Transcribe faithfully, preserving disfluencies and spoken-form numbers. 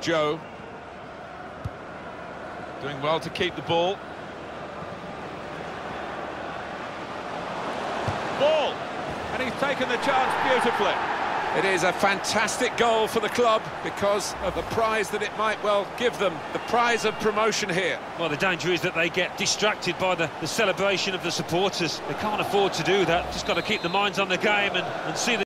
Joe. Doing well to keep the ball. Ball! And he's taken the chance beautifully. It is a fantastic goal for the club because of the prize that it might well give them, the prize of promotion here. Well, the danger is that they get distracted by the, the celebration of the supporters. They can't afford to do that. Just got to keep the minds on the game and, and see the